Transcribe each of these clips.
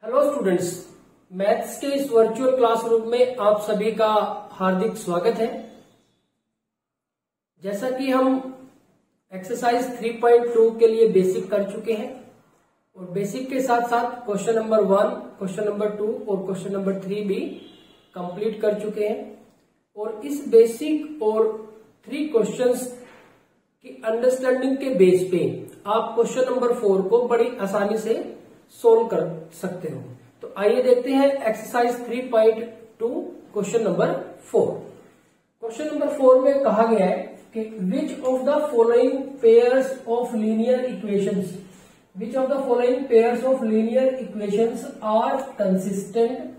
Hello students, maths के इस virtual classroom में आप सभी का हार्दिक स्वागत है। जैसा कि हम एक्सरसाइज 3.2 के लिए बेसिक कर चुके हैं और बेसिक के साथ साथ क्वेश्चन नंबर 1, क्वेश्चन नंबर 2 और क्वेश्चन नंबर 3 भी कंप्लीट कर चुके हैं। और इस बेसिक और 3 क्वेश्चंस की अंडरस्टैंडिंग के बेस पे आप क्वेश्चन नंबर 4 को बड़ी आसानी से सोल्व कर सकते हो। तो आइए देखते हैं exercise 3.2 question number 4। Question number 4 में कहा गया है कि which of the following pairs of linear equations are consistent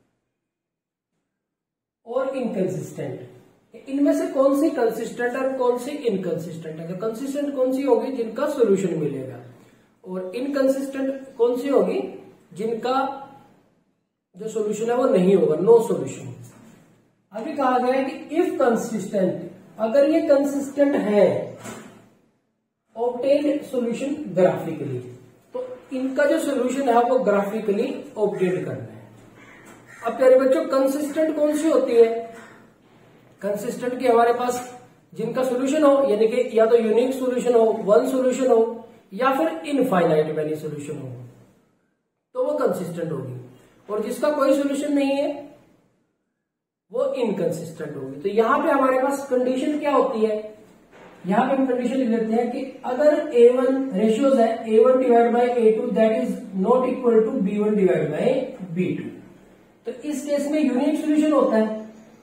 और इनकंसिस्टेंट। इनमें से कौन सी कंसिस्टेंट और कौन सी इनकंसिस्टेंट है। तो कंसिस्टेंट कौन सी होगी जिनका सोल्यूशन मिलेगा, और इनकंसिस्टेंट कौन सी होगी जिनका जो सॉल्यूशन है वो नहीं होगा, नो सॉल्यूशन। अभी कहा गया है कि इफ कंसिस्टेंट, अगर ये कंसिस्टेंट है, ऑब्टेन्ड सॉल्यूशन ग्राफिकली, तो इनका जो सॉल्यूशन है वो ग्राफिकली ऑब्टेन करना है। अब प्यारे बच्चों, कंसिस्टेंट कौन सी होती है? कंसिस्टेंट की हमारे पास जिनका सॉल्यूशन हो, यानी कि या तो यूनिक सॉल्यूशन हो, वन सॉल्यूशन हो, या फिर इनफाइनाइट मैनी सॉल्यूशन हो, तो वो कंसिस्टेंट होगी। और जिसका कोई सॉल्यूशन नहीं है वो इनकंसिस्टेंट होगी। तो यहां पे हमारे पास कंडीशन क्या होती है? यहां पे हम कंडीशन लिख लेते हैं कि अगर A1 रेशियोज है A1 divide by A2 that is not equal to B1 divide by B2, तो इस केस में यूनिक सॉल्यूशन होता है।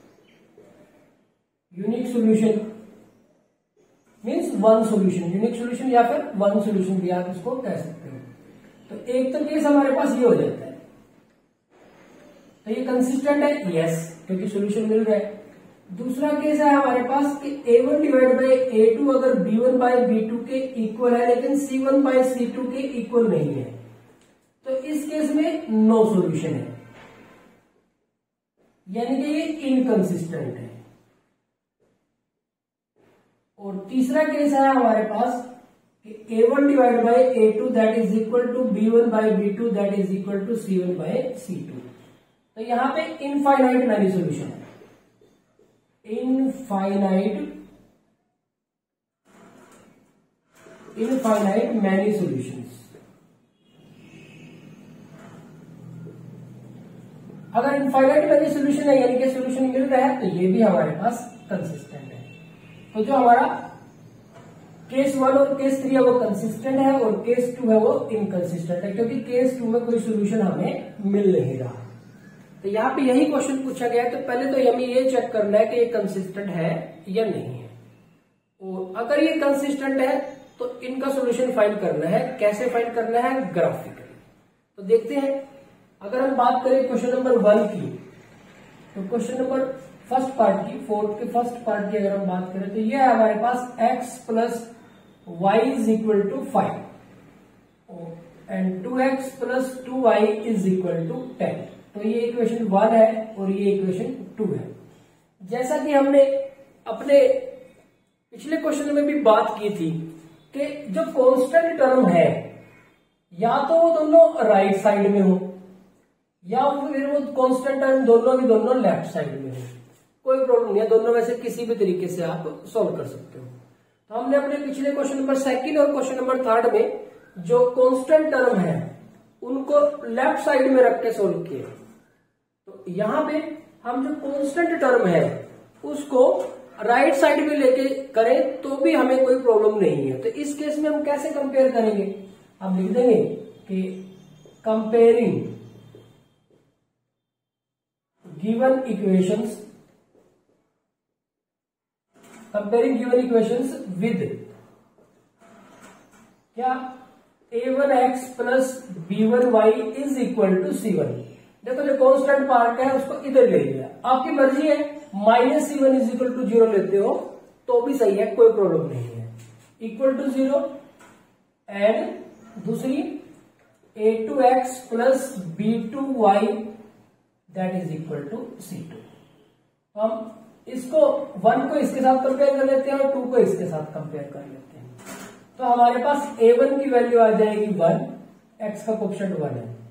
Unique solution means one solution, unique solution या फिर वन सॉल्यूशन भी आप इसको कह सकते हो। तो एक तो केस हमारे पास ये हो जाता है, तो ये कंसिस्टेंट है, यस, क्योंकि सॉल्यूशन मिल रहा है। दूसरा केस है हमारे पास कि A1 डिवाइड बाय A2 अगर B1 बाय B2 के इक्वल है लेकिन C1 बाय C2 के इक्वल नहीं है, तो इस केस में नो सॉल्यूशन है, यानी कि ये इनकंसिस्टेंट है। और तीसरा केस है हमारे पास कि A1 divide by A2 that is equal to B1 by B2 that is equal to C1 by C2। तो यहां पे इनफाइनाइट मैनी सॉल्यूशन है, इनफाइनाइट मैनी सॉल्यूशंस। अगर इनफाइनाइट मैनी सॉल्यूशन है यानी कि सॉल्यूशन मिल रहा है, तो ये भी हमारे पास कंसिस्टेंट है। तो जो हमारा केस 1 और केस 3 है वो कंसिस्टेंट है और केस 2 है वो इनकंसिस्टेंट है, क्योंकि केस 2 में कोई सॉल्यूशन हमें मिल नहीं रहा। तो यहाँ पे यही क्वेश्चन पूछा गया है। तो पहले तो हमें ये चेक करना है कि ये कंसिस्टेंट है या नहीं है, और अगर ये कंसिस्टेंट है तो इनका सॉल्यूशन फाइंड करना है। कैसे फाइंड करना है? ग्राफिकली। तो देखते हैं, अगर हम बात करें क्वेश्चन नंबर 1 की, तो क्वेश्चन नंबर फर्स्ट पार्ट की, 4th के फर्स्ट पार्ट की अगर हम बात करें तो ये है हमारे पास x plus y is equal to 5 and 2x plus 2y is equal to 10। तो ये इक्वेशन 1 है और ये इक्वेशन 2 है। जैसा कि हमने अपने पिछले क्वेश्चन में भी बात की थी कि जो कांस्टेंट टर्म है या तो वो दोनों राइट साइड में हो या फिर वो कांस्टेंट टर्म दोनों की दोनों लेफ्ट साइड में हो, कोई प्रॉब्लम नहीं है, दोनों में से किसी भी तरीके से आप सॉल्व कर सकते हो। तो हमने अपने पिछले क्वेश्चन नंबर 2 और क्वेश्चन नंबर 3 में जो कांस्टेंट टर्म है उनको लेफ्ट साइड में रख के सोल्व किए। तो यहां पे हम जो कांस्टेंट टर्म है उसको राइट साइड में लेके करें तो भी हमें कोई प्रॉब्लम नहीं है। तो इस केस में हम कैसे कंपेयर करेंगे? हम लिख देंगे कि कंपेयरिंग गिवन इक्वेशंस विद क्या A1x plus B1y is equal to C1। देखो जो कांस्टेंट पार्ट है उसको इधर ले लिया, आपकी मर्जी है, minus C1 is equal to 0 लेते हो तो भी सही है, कोई प्रॉब्लम नहीं है, इक्वल टू 0। एंड दूसरी A2x plus B2y that is equal to C2। हम इसको 1 को इसके साथ कंपेयर कर लेते हैं और 2 को इसके साथ कंपेयर कर लेते हैं। तो हमारे पास A1 की वैल्यू आ जाएगी 1, x का कोएफिशिएंट 1 है,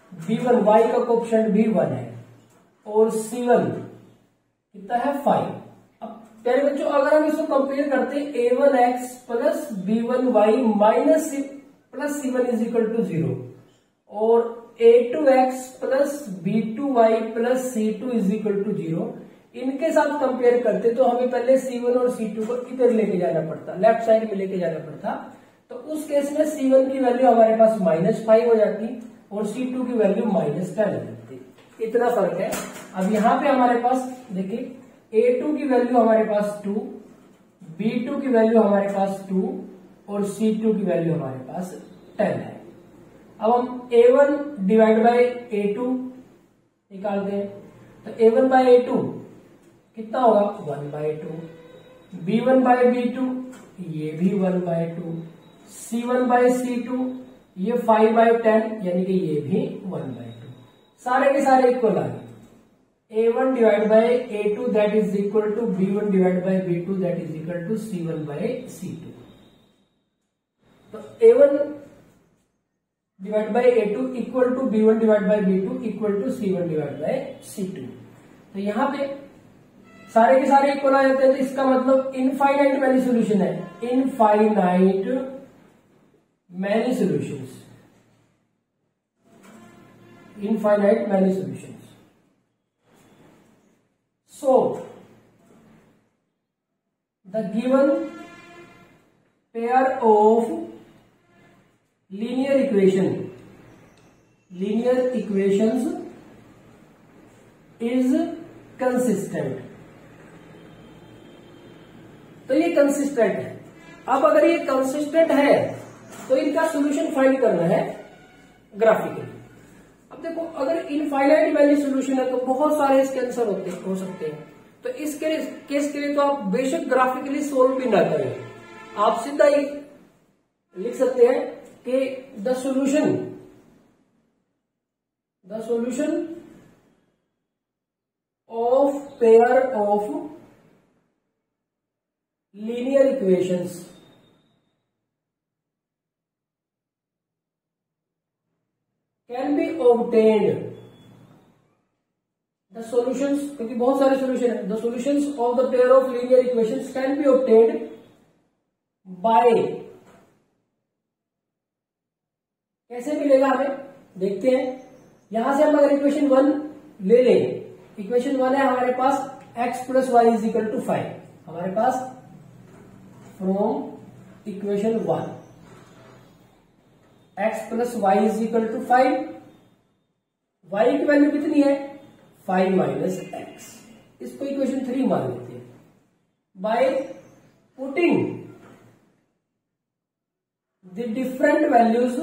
B1 y का कोएफिशिएंट भी 1 है और C1 कितना है 5। अब प्यारे बच्चों अगर हम इसको कंपेयर करते हैं A1x plus B1y minus plus C1 is equal to 0 और A2x plus B2y plus C2 is equal to 0, इनके साथ कंपेयर करते तो हमें पहले C1 और C2 को इधर लेके जाना पड़ता, लेफ्ट साइड में लेके जाना पड़ता। तो उस केस में C1 की वैल्यू हमारे पास -5 हो जाती और C2 की वैल्यू -10 हो जाती। इतना फर्क है। अब यहाँ पे हमारे पास देखिए A2 की वैल्यू हमारे पास 2, B2 की वैल्यू हमारे पास 2 और C2 की वैल्यू हमारे पास 10 है। अब हम A1 डिवाइड बाय A2 निकालते हैं तो A1 बाय A2 कितना होगा 1 बाय 2, B1 बाय B2 ये भी 1 बाय 2, C1 बाय C2 ये 5 बाय 10 यानी कि ये भी 1 बाय 2, सारे के सारे इक्वल आ गए। A1 divide by A2 that is equal to B1 divide by B2 that is equal to C1 by C2। तो A1 divide by A2 equal to B1 divide by B2 equal to C1 divide by C2। तो यहां पे सारे के सारे equal आ जाते हैं, तो इसका मतलब इनफाइनाइट मैनी सोल्यूशन है, infinite many solutions, infinite many solutions. So, the given pair of linear equations is consistent। तो ये कंसिस्टेंट है। अब अगर ये कंसिस्टेंट है तो इनका सॉल्यूशन फाइंड करना है ग्राफिकली। अब देखो अगर इनफाइनाइट वैल्यू सॉल्यूशन है तो बहुत सारे इसके आंसर हो सकते हैं। तो इस केस के लिए तो आप बेशक ग्राफिकली सोल्व भी ना करें, आप सीधा ही लिख सकते हैं कि the solution of pair of linear equations can be obtained, the solutions, क्योंकि बहुत सारे सॉल्यूशन है, the solutions of the pair of linear equations can be obtained by, कैसे मिलेगा हमें देखते हैं। यहां से हम अगर इक्वेशन 1 ले लें, इक्वेशन 1 है हमारे पास x plus y is equal to 5, हमारे पास from equation 1 x plus y is equal to 5, y की वैल्यू कितनी है 5 माइनस x, इसको इक्वेशन 3 मान लेते हैं। By putting the different values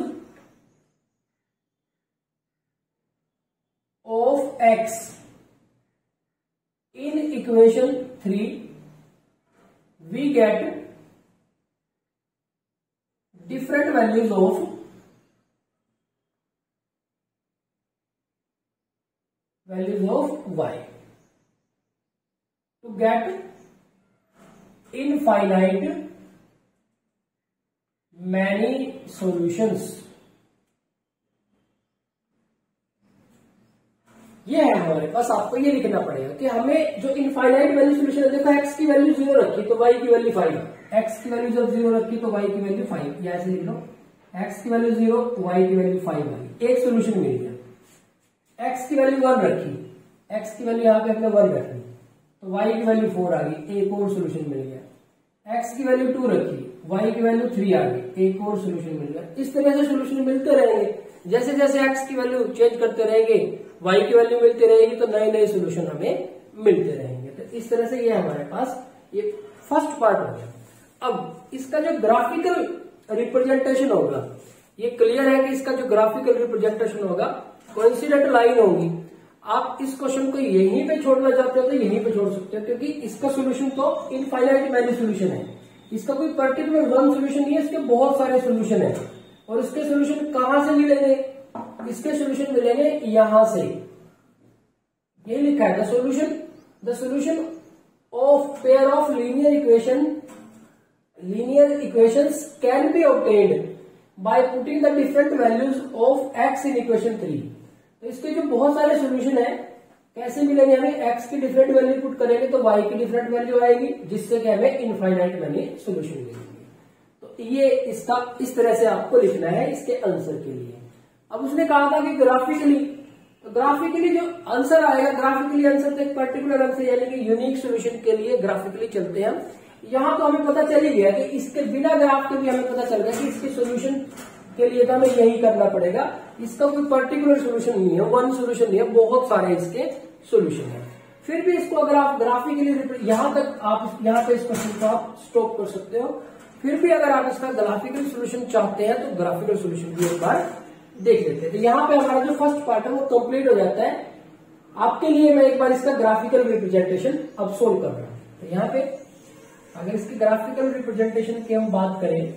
of x in equation 3 we get different values of y to get infinite many solutions। ये है हमारे पास, आपको ये लिखना पड़ेगा कि हमें जो इनफाइनाइट वैल्यू सोल्यूशन है, देखो x की वैल्यू 0 रखी तो y की वैल्यू 5, x की वैल्यू जब 0 रखी तो y की वैल्यू 5, या ऐसे लिख लो x की वैल्यू 0 y की वैल्यू 5 आ गई, एक सोल्यूशन मिल गया। x की वैल्यू 1 रखी, x की वैल्यू यहाँ पे हमने 1 रखी तो y की वैल्यू 4 आ गई, एक और सोल्यूशन मिल गया। x की वैल्यू 2 रखी, y की वैल्यू 3 आ गई, एक और सोल्यूशन मिल गया। इस तरह से सोल्यूशन मिलते रहेंगे, जैसे जैसे x की वैल्यू चेंज करते रहेंगे y की वैल्यू मिलती रहेगी तो नए नए सोल्यूशन हमें मिलते रहेंगे। तो इस तरह से ये हमारे पास ये फर्स्ट पार्ट हो गया। अब इसका जो ग्राफिकल रिप्रेजेंटेशन होगा, ये क्लियर है कि इसका जो ग्राफिकल रिप्रेजेंटेशन होगा कोइंसिडेंट लाइन होगी। आप इस क्वेश्चन को यहीं पे छोड़ना चाहते हो तो यहीं पे छोड़ सकते हो, क्योंकि इसका सोल्यूशन तो इनफाइनाइट मैनी सोल्यूशन है, इसका कोई पर्टिकुलर वन सोल्यूशन नहीं है, इसके बहुत सारे सोल्यूशन है। और इसके सोल्यूशन कहां से मिलेंगे, इसके सोल्यूशन मिलेंगे यहां से, ये लिखा है the solution of pair of linear equations can be obtained by putting the different values of x in equation 3। तो इसके जो बहुत सारे सोल्यूशन है, कैसे मिलेंगे हमें, x की डिफरेंट वैल्यू पुट करेंगे तो y की डिफरेंट वैल्यू आएगी, जिससे कि हमें इनफाइनाइट मैनी सोल्यूशन मिलेंगे। तो ये इसका इस तरह से आपको लिखना है इसके आंसर के लिए। अब उसने कहा था कि ग्राफिकली, तो ग्राफिकली जो आंसर आएगा, ग्राफिकली आंसर तो एक पर्टिकुलर आंसर यानी कि यूनिक सोल्यूशन के लिए ग्राफिकली चलते हैं हम। यहाँ तो हमें पता चल ही गया कि इसके बिना ग्राफ के भी हमें पता चल गया कि इसके सोल्यूशन के लिए तो हमें यही करना पड़ेगा। इसका कोई पर्टिकुलर सोल्यूशन नहीं है, वन सोल्यूशन नहीं है, बहुत सारे इसके सोल्यूशन है। फिर भी इसको अगर आप ग्राफिकली, यहां तक आप यहाँ पे इस क्वेश्चन को आप स्टॉप कर सकते हो। फिर भी अगर आप इसका ग्राफिकल सोल्यूशन चाहते हैं तो ग्राफिकल सोल्यूशन भी एक बार देख लेते हैं। तो यहाँ पे हमारा जो फर्स्ट पार्ट है वो कंप्लीट हो जाता है। आपके लिए मैं एक बार इसका ग्राफिकल रिप्रेजेंटेशन अब सोल्व कर रहा हूं। तो यहाँ पे अगर इसकी ग्राफिकल रिप्रेजेंटेशन की हम बात करें,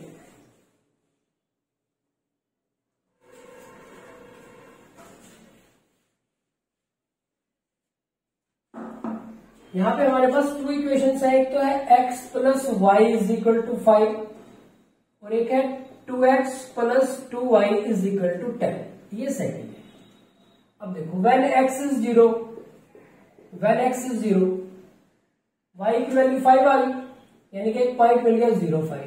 यहाँ पे हमारे पास टू इक्वेशंस है। एक तो है x plus y is equal to 5 और एक है 2x plus 2y is equal to 10। ये सेकंड है। अब देखो when x is 0, y की वैल्यू 5 आ गई, यानी कि एक पॉइंट मिल गया 0,5।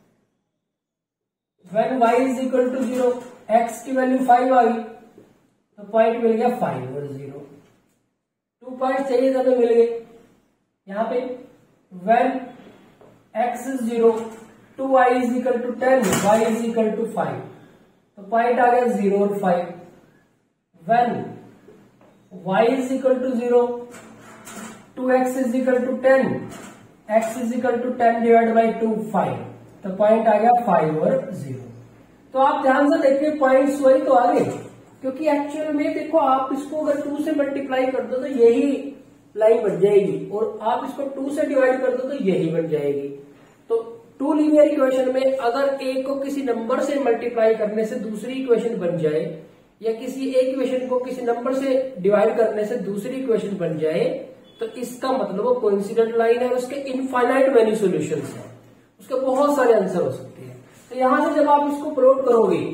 when y is equal to 0, x की वैल्यू 5 आ गई तो पॉइंट मिल गया 5 और 0। 2 पॉइंट चाहिए था तो मिल गए। यहाँ पे when x is 0, 2y is equal to 10, y is equal to 5, तो पॉइंट आ गया 0 और 5। when y is equal to 0, 2x is equal to 10, x is equal to 10 divided by 2, 5, तो पॉइंट आ गया 5 और 0। तो आप ध्यान से देखिए पॉइंट्स वही तो आ गए, क्योंकि एक्चुअल में देखो आप इसको अगर 2 से मल्टीप्लाई कर दो तो यही लाइन बन जाएगी, और आप इसको 2 से डिवाइड कर दो तो यही बन जाएगी। तो टू लीनियर इक्वेशन में अगर एक को किसी नंबर से मल्टीप्लाई करने से दूसरी इक्वेशन बन जाए, या किसी एक इक्वेशन को किसी नंबर से डिवाइड करने से दूसरी इक्वेशन बन जाए, तो इसका मतलब वो कोइंसिडेंट लाइन है, उसके इनफाइनाइट मैनी सॉल्यूशंस हैं, उसके बहुत सारे आंसर हो सकते हैं। तो यहां से जब आप इसको प्लॉट करोगे,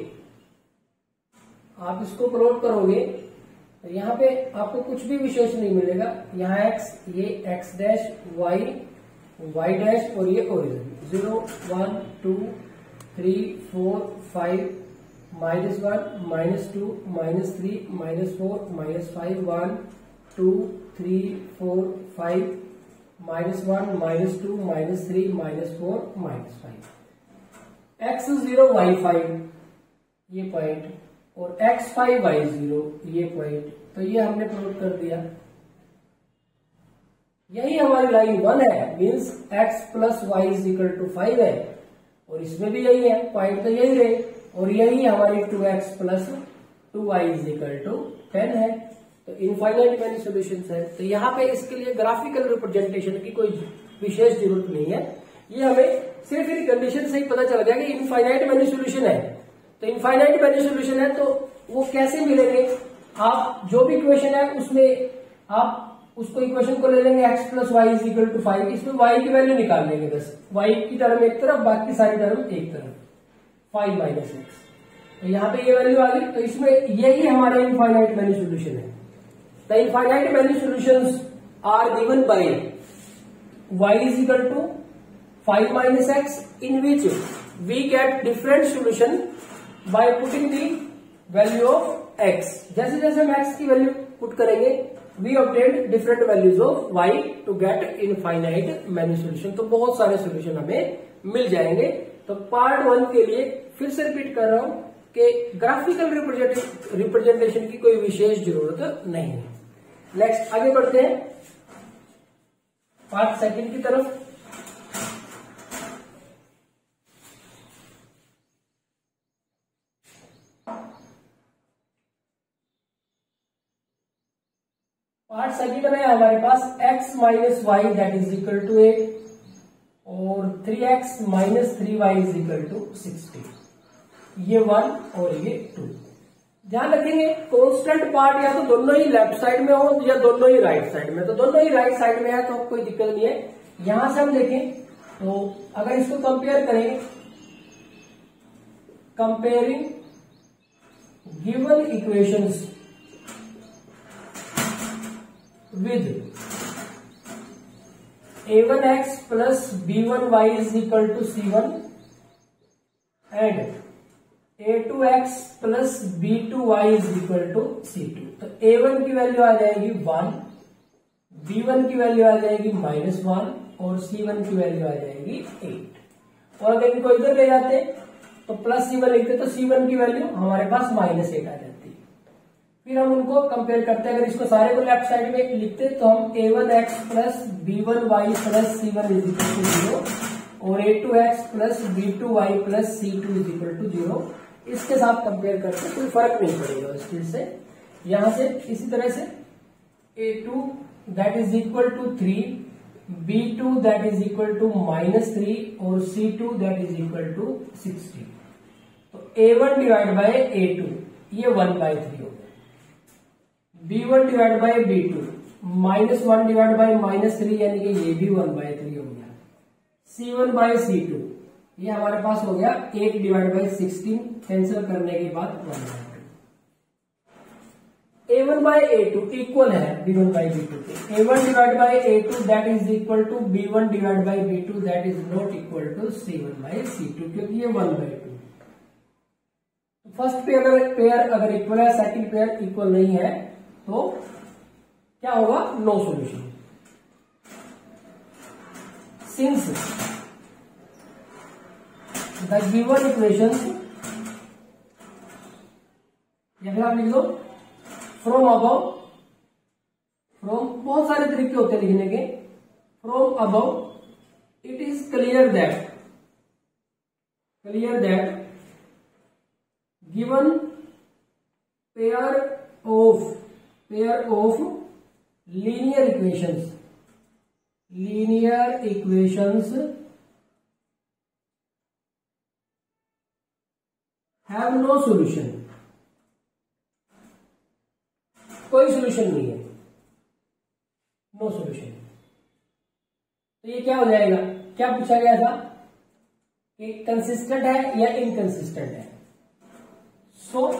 तो यहाँ पे आपको कुछ भी विशेष नहीं मिलेगा। यहाँ x, ये x डैश, y डैश और ये ओरिजिन 0, 1, 2, 3, 4, 5, -1, -2, -3, -4, -5, 1, 2, 3, 4, 5, -1, -2, -3, -4, -5, x 0, y 5 ये पॉइंट, और x5 y0 ये पॉइंट। तो ये हमने प्लॉट कर दिया। यही हमारी लाइन 1 है, means x plus y is equal to 5 है, और इसमें भी यही है, पॉइंट तो यही रहे, और यही हमारी 2x plus 2y is equal to 10 है। तो इनफाइनाइट मैनी सॉल्यूशंस है। तो यहाँ पे इसके लिए ग्राफिकल रिप्रेजेंटेशन की कोई विशेष जरूरत नहीं है। ये हमें सिर्फ इन कंडीशन से ही पता चल गया कि इनफाइनाइट मैनी सॉल्यूशन है। तो इनफाइनाइट मैनी सॉल्यूशन है तो वो कैसे मिलेंगे, आप जो भी इक्वेशन है उसमें आप उसको इक्वेशन को ले लेंगे x plus y is equal to 5, इसमें y की वैल्यू निकाल लेंगे, बस y की टर्म एक तरफ, बाकी सारी टर्म एक तरफ, 5 माइनस एक्स। तो यहाँ पे ये वैल्यू आ गई, तो इसमें यही हमारा इनफाइनाइट मैनी सॉल्यूशन है। The infinite many solutions are given by y is equal to 5 minus x, in which we get different solution by putting the value of x। जैसे जैसे हम x की वैल्यू पुट करेंगे, we obtain different values of y to get infinite many solution. तो बहुत सारे solution हमें मिल जाएंगे। तो पार्ट 1 के लिए फिर से रिपीट कर रहा हूं कि ग्राफिकल रिप्रेजेंटेशन की कोई विशेष जरूरत नहीं है। नेक्स्ट आगे बढ़ते हैं पार्ट 2 की तरफ। पार्ट 2 में हमारे पास x minus y that is equal to 8 और 3x minus 3y is equal to 60, ये 1 और ये 2। ध्यान रखेंगे कांस्टेंट पार्ट या तो दोनों ही लेफ्ट साइड में हो या दोनों ही राइट साइड में। तो दोनों ही राइट साइड में है तो कोई दिक्कत नहीं है। यहां से हम देखें तो अगर इसको कंपेयर करें, comparing given equations with a1x plus b1y is equal to c1 and a2x plus b2y is equal to c2। तो a1 की वैल्यू आ जाएगी 1, b1 की वैल्यू आ जाएगी -1 और c1 की वैल्यू आ जाएगी 8। और अगर इनको इधर ले जाते तो प्लस c1 लिखते तो c1 की वैल्यू हमारे पास -8 आ जाती। फिर हम उनको कंपेयर करते हैं। अगर इसको सारे को लेफ्ट साइड में लिखते तो हम a1x plus b1y plus c1 is equal to 0 और a2x plus b2y plus c2 is equal to 0 इसके साथ कंपेयर करते कोई फर्क नहीं पड़ेगा इस चीज से। यहां से इसी तरह से a2 that is equal to 3, b2 that is equal to -3 और c2 that is equal to 60। तो a1 डिवाइड बाय a2 ये 1/3 हो गया, b1 divide by b2 -1 divide by -3 यानी कि ये भी 1/3 हो गया, c1 बाय c2 ये हमारे पास हो गया 8 डिवाइड बाय 16 कैंसिल करने के बाद 1/2। a1 बाय a2 इक्वल है b1 बाय b2 के। a1 divide by a2 that is equal to b1 divide by b2 that is not equal to c1 by c2 क्योंकि ये 1/2। फर्स्ट पेयर अगर equal है, second pair equal नहीं है तो क्या होगा, no solution. Since the given equations, या फिर आप लिख दो फ्रॉम अबव, फ्रॉम बहुत सारे तरीके होते हैं लिखने के। From above it is clear that given pair of linear equations have no solution, कोई सोल्यूशन नहीं है, नो सोल्यूशन। तो ये क्या हो जाएगा, क्या पूछा गया था कि कंसिस्टेंट है या इनकंसिस्टेंट है। सो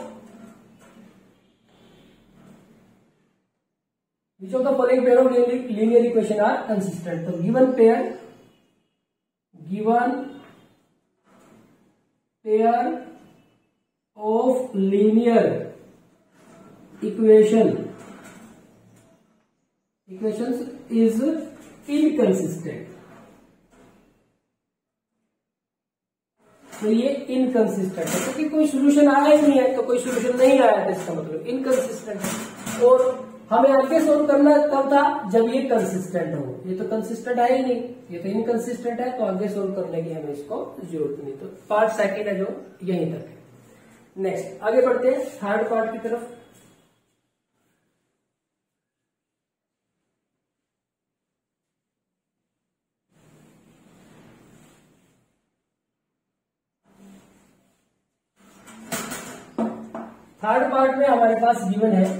which of the following pair of linear equation are consistent? तो given pair of linear equations is inconsistent। तो ये इनकंसिस्टेंट है क्योंकि कोई सोल्यूशन आया ही नहीं है, तो कोई सोल्यूशन नहीं आया था इसका मतलब इनकंसिस्टेंट है। और हमें आगे सोल्व करना तब था जब ये कंसिस्टेंट हो, ये तो कंसिस्टेंट है ही नहीं, ये तो इनकंसिस्टेंट है, तो आगे सोल्व करने की हमें इसको जरूरत नहीं। तो पार्ट सेकंड है जो यहीं तक है। नेक्स्ट आगे बढ़ते हैं थर्ड पार्ट की तरफ। थर्ड पार्ट में हमारे पास गिवन है,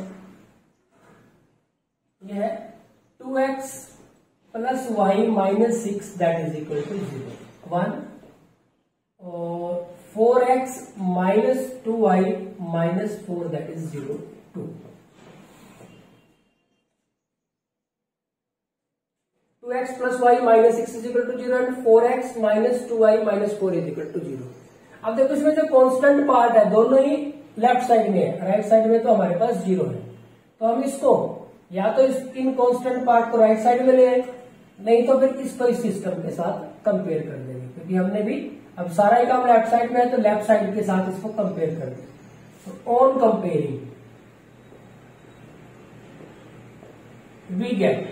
यह है 2x plus y minus 6 that is equal to 0 1 और 4x minus 2y minus 4 that is 0 2। 2x plus y minus 6 is equal to 0 and 4x minus 2y minus 4 is equal to 0। अब देखो इसमें जो कांस्टेंट पार्ट है दोनों ही left side में है, right side में तो हमारे पास 0 है। तो हम इसको या तो इस इन कांस्टेंट पार्ट को राइट साइड में ले आए, नहीं तो फिर इसको इस सिस्टम के साथ कंपेयर कर देंगे क्योंकि हमने भी अब सारा ही काम लेफ्ट साइड में है तो लेफ्ट साइड के साथ इसको कंपेयर कर देंगे। तो on comparing we get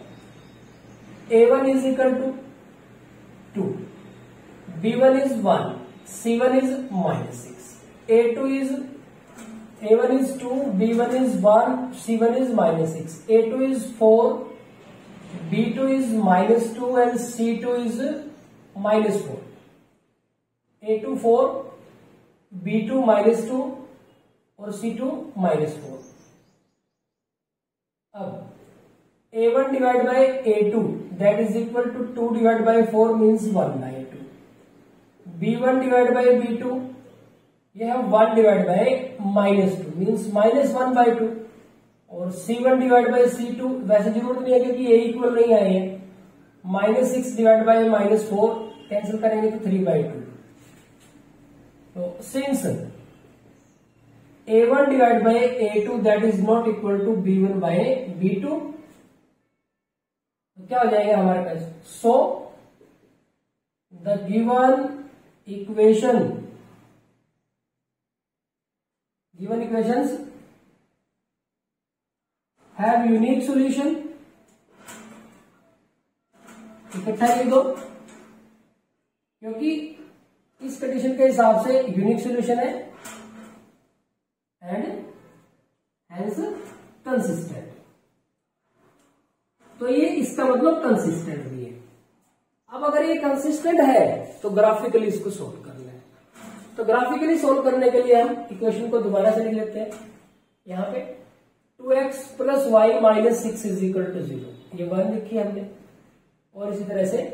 a1 is equal to 2, b1 is 1, c1 is -6, a1 is 2, b1 is 1, c1 is -6, a2 is 4, b2 is -2 and c2 is -4, a2 4, b2 -2 और c2 -4। अब a1 divide by a2 that is equal to 2 divide by 4 means 1/2, b1 divide by b2 यह है 1 divide by -2 means -1/2। और C1 divide by C2 वैसे जरूरत नहीं है क्योंकि ये इक्वल नहीं आए हैं। -6 डिवाइड बाई -4 कैंसिल करेंगे तो 3/2। तो since A1 divide by A2 that is not equal to B1 by B2, तो क्या हो जाएगा हमारे पास? So the given equations have unique solution. इकट्ठा लिख दो क्योंकि इस कंडीशन के हिसाब से यूनिक सॉल्यूशन है एंड हेंस कंसिस्टेंट। तो ये इसका मतलब कंसिस्टेंट भी है। अब अगर ये कंसिस्टेंट है तो ग्राफिकली इसको सोल्व करना है। तो ग्राफिकली सोल्व करने के लिए हम इक्वेशन को दोबारा से लिख लेते हैं। यहां पे 2x plus y minus 6 is equal to 0, ये 1 लिखी हमने। और इसी तरह से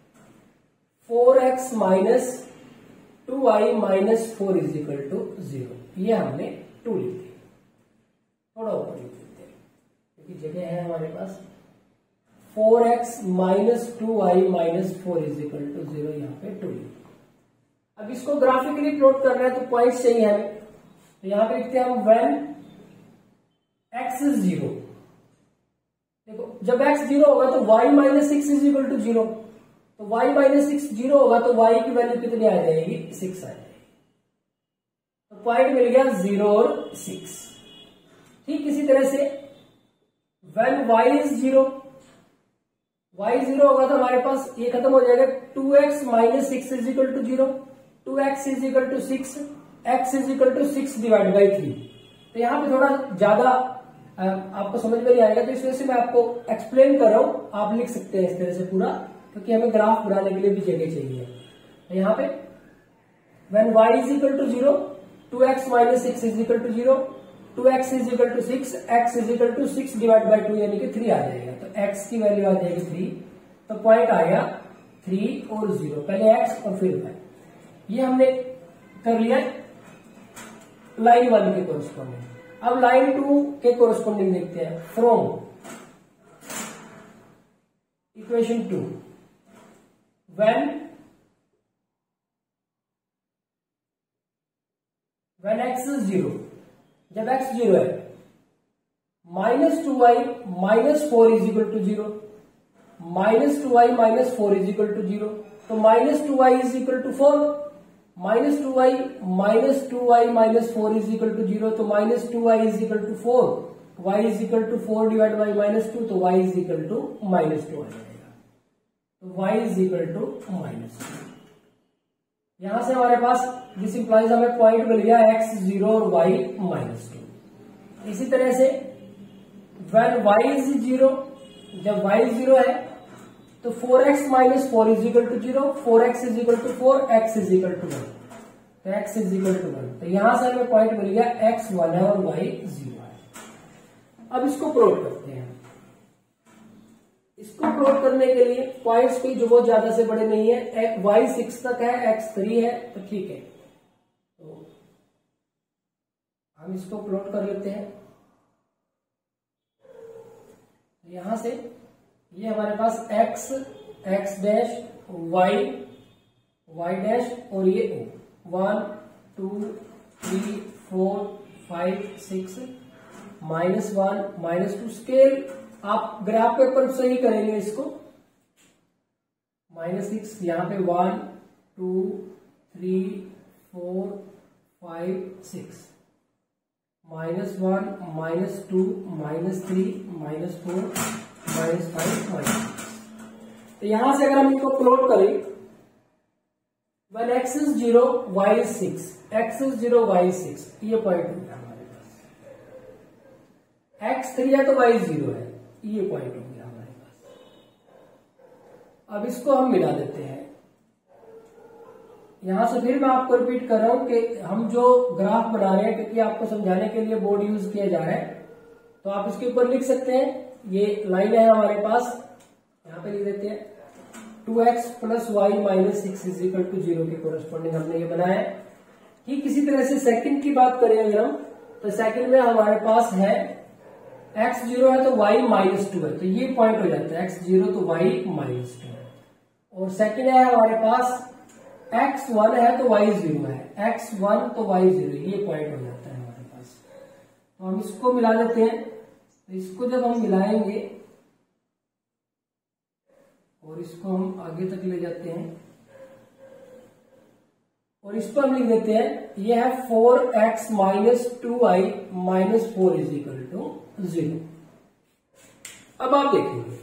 4x minus 2y minus 4 is equal to 0, ये हमने 2 लिख दिया। थोड़ा ऊपर लिख देते हैं क्योंकि जगह है हमारे पास। 4x minus 2y minus 4 is equal to 0, यहाँ पे 2 लिख। अब इसको ग्राफिकली प्लॉट करना है तो पॉइंट चाहिए हमें। तो यहां पे लिखते हैं हम व्हेन x इज 0। देखो जब x 0 होगा तो y minus 6 is equal to 0। तो y माइनस 6 0 होगा तो y की वैल्यू कितनी आ जाएगी? 6 आ जाएगी। तो पॉइंट मिल गया 0 और 6। ठीक इसी तरह से व्हेन y इज 0, y 0 होगा तो हमारे पास ये खत्म हो जाएगा। 2x minus 6 is equal to 0, 2x is equal to 6, x is equal to 6 divide by 3। तो यहाँ पे थोड़ा ज्यादा आपको समझ में नहीं आएगा, तो इस वजह से मैं आपको एक्सप्लेन कर रहा हूं। आप लिख सकते हैं इस तरह से पूरा, क्योंकि हमें ग्राफ बनाने के लिए भी जगह चाहिए। तो यहाँ पे when y is equal to 0, 2x minus 6 is equal to 0, 2x is equal to 6, x is equal to 6 divide by 2 यानी कि 3 आ जाएगा। तो x की वैल्यू आ जाएगी 3। तो पॉइंट आ गया 3 और 0, पहले x और फिर y। ये हमने कर लिया लाइन 1 के कोरस्पॉन्डिंग। अब लाइन 2 के कोरस्पॉन्डिंग देखते हैं। From equation 2 when x is 0, जब x 0 है, minus 2y minus 4 is equal to 0, minus 2y minus 4 is equal to 0। तो minus 2y is equal to 4, minus 2y minus 2y minus 4 is equal to 0। तो minus 2y is equal to 4, y is equal to 4 divide by minus 2, तो y is equal to minus 2 आ जाएगा। तो y is equal to minus 2। यहां से हमारे पास this implies हमें पॉइंट मिल गया x 0 और y माइनस 2। इसी तरह से व्हेन y इज 0, जब y 0 है तो 4x minus 4 is equal to 0, 4x is equal to 4, x is equal to 1। तो x इज इक्वल टू 1। तो यहां से हमें पॉइंट मिल गया x 1 है और y 0 है। अब इसको प्लॉट करते हैं। इसको प्लॉट करने के लिए पॉइंट्स भी जो बहुत ज्यादा से बड़े नहीं है, y 6 तक है, x 3 है, तो ठीक है। तो हम इसको प्लॉट कर लेते हैं। यहां से ये हमारे पास x डैश, y डैश और ये o 1 2 3 4 5 6 -1 -2 स्केल आप ग्राफ पेपर से ही करेंगे इसको। -6 यहाँ पे 1 2 3 4 5 6 -1 -2 -3 -4 -5 -6। तो यहां से अगर हम इनको प्लॉट करें, when x is 0 y is 6, x is 0 y is 6, ये पॉइंट हो गया हमारे पास। x 3 है तो y 0 है, ये पॉइंट हो गया हमारे पास। अब इसको हम मिला देते हैं। यहां से फिर मैं आपको रिपीट कर रहा हूं कि हम जो ग्राफ बना रहे हैं, क्योंकि आपको समझाने के लिए बोर्ड यूज किया जा रहा है, तो आप इसके ऊपर लिख सकते हैं। ये लाइन है हमारे पास, यहां पे लिख देते हैं 2x plus y minus 6 is equal to 0 के कोरस्पॉन्डिंग हमने ये बनाया। ठीक इसी तरह से सेकंड की बात करें अगर हम, तो सेकंड में हमारे पास है x0 है तो y -2 है, तो ये पॉइंट हो जाता है x0 तो y -2 है। और सेकंड है हमारे पास x1 है तो y0 है, x1 तो y0, ये पॉइंट हो जाता है हमारे पास। तो हम इसको मिला देते हैं, तो इसको जब हम मिलाएंगे और इसको हम आगे तक ले जाते हैं और इसको हम लिख देते हैं, ये है 4x - 2y - 4 = 0। अब आप देखेंगे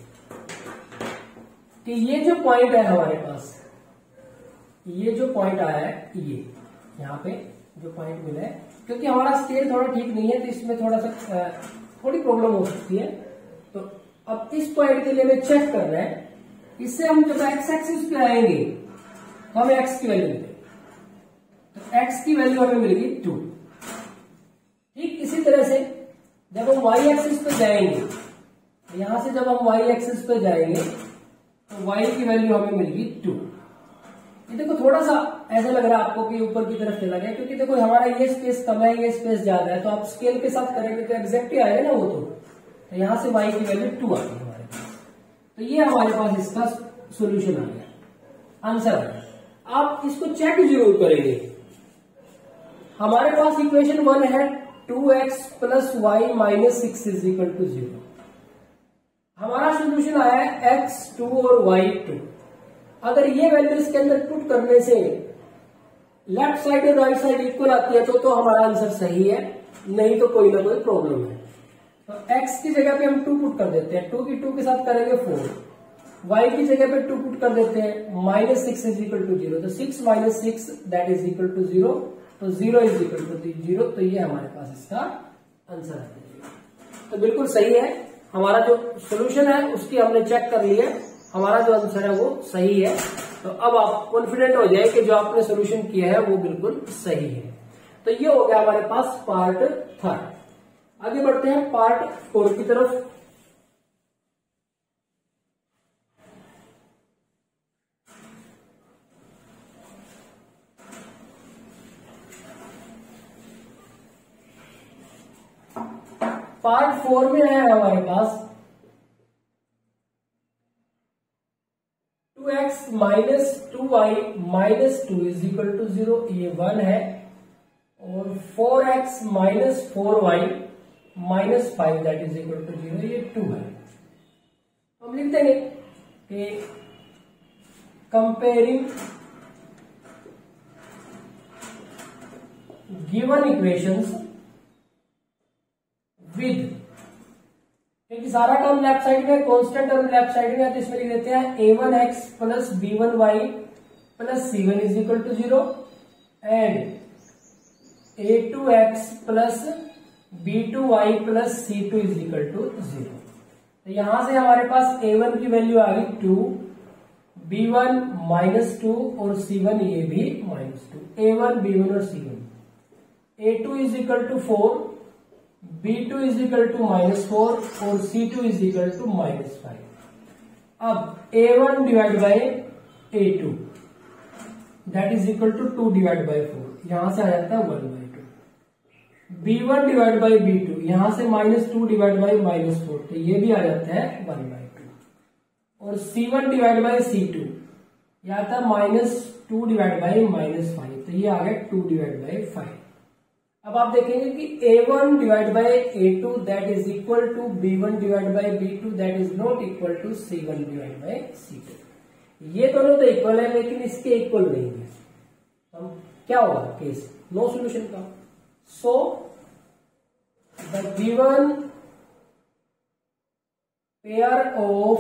कि ये जो पॉइंट है हमारे पास, ये जो पॉइंट आया है, ये यहाँ पे जो पॉइंट मिला है, क्योंकि हमारा स्केल थोड़ा ठीक नहीं है तो इसमें थोड़ा सा थोड़ी प्रॉब्लम हो सकती है। तो अब इस पॉइंट के लिए हमें चेक कर रहे हैं, इससे हम जब एक्स एक्सिस पे आएंगे तो हमें एक्स की वैल्यू मिलेगी, तो एक्स की वैल्यू हमें मिलेगी 2। ठीक इसी तरह से जब हम वाई एक्सिस पे जाएंगे, यहां से जब हम वाई एक्सिस पे जाएंगे तो वाई की वैल्यू हमें मिलेगी 2। ये देखो थोड़ा सा ऐसा लग रहा है आपको कि ऊपर की तरफ चला गया, क्योंकि देखो हमारा ये स्पेस कम है, ये स्पेस ज्यादा है, तो आप स्केल के साथ करेंगे तो एग्जैक्ट ही आएगा ना वो। तो यहां से y की वैल्यू 2 आ गई हमारे पास। तो ये हमारे पास इसका सोल्यूशन आ गया, आंसर आ गया। आप इसको चेक जरूर करेंगे। हमारे पास इक्वेशन 1 है 2x + y - 6 = 0। हमारा सोल्यूशन आया है x2 और y2। अगर ये वैल्यू इसके अंदर पुट करने से लेफ्ट साइड और राइट साइड इक्वल आती है तो हमारा आंसर सही है, नहीं तो कोई ना कोई प्रॉब्लम है। तो x की जगह पे हम 2 पुट कर देते हैं, 2 की 2 के साथ करेंगे 4, y की जगह पे 2 पुट कर देते हैं, -6 = 0, तो 6 - 6 = 0, तो 0 = 0, तो ये हमारे पास इसका आंसर आ जाएगा। तो बिल्कुल सही है, हमारा जो सोल्यूशन है उसकी हमने चेक कर लिया, हमारा जो आंसर है वो सही है। तो अब आप कॉन्फिडेंट हो जाए कि जो आपने सोल्यूशन किया है वो बिल्कुल सही है। तो ये हो गया हमारे पास पार्ट 3। आगे बढ़ते हैं पार्ट 4 की तरफ। पार्ट 4 में है हमारे पास 2x - 2y - 2 = 0, ये 1 है, और 4x - 4y - 5 = 0, ये 2 है। हम लिख देंगे कि कंपेयरिंग गिवन इक्वेशंस विद, क्योंकि सारा टर्म लेफ्ट साइड में, कांस्टेंट टर्म लेफ्ट साइड में है, तो इसमें लिख देते हैं a1x + b1y + c1 = 0 and a2x + b2y + c2 = 0। तो यहां से हमारे पास a1 की वैल्यू आ गई 2, b1 -2 और c1 ये भी -2, a1 b1 और c1। a2 = 4, b2 = -4 और c2 = -5। अब a1 / a2 = 2 / 4, यहां से आ जाता है 1/2। b1 / b2 यहां से -2 / -4, तो ये भी आ जाता है 1/2। और c1 / c2 यह आता है -2 / -5, तो ये आ गया 2 / 5। अब आप देखेंगे कि a1 / a2 = b1 / b2 ≠ c1 / c2। ये दोनों तो इक्वल है लेकिन इसके इक्वल नहीं है, तो क्या होगा केस, नो सॉल्यूशन का। So the given pair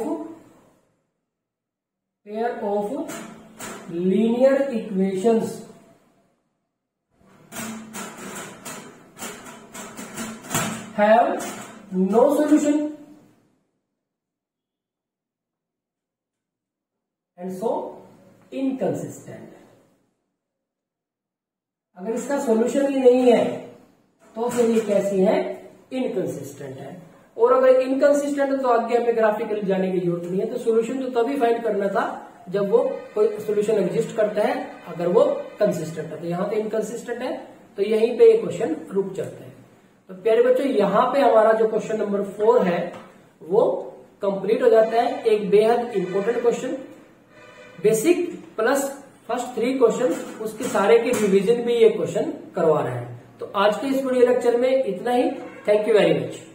of linear equations have no solution and so inconsistent। अगर इसका सॉल्यूशन ही नहीं है तो फिर ये कैसी है, इनकंसिस्टेंट है। और अगर इनकंसिस्टेंट है तो आगे हमें ग्राफिकली जाने की जरूरत नहीं है। तो सॉल्यूशन तो तभी फाइंड करना था जब वो कोई सॉल्यूशन एग्जिस्ट करता है, अगर वो कंसिस्टेंट है। तो यहां पे इनकंसिस्टेंट है तो यहीं पे ये क्वेश्चन रुक जाता है। तो प्यारे बच्चों यहाँ पे हमारा जो क्वेश्चन नंबर 4 है वो कंप्लीट हो जाता है। एक बेहद important question, basic plus first 3 question, उसके सारे के रिवीजन भी ये क्वेश्चन करवा रहे हैं। तो आज के इस वीडियो लेक्चर में इतना ही। Thank you very much.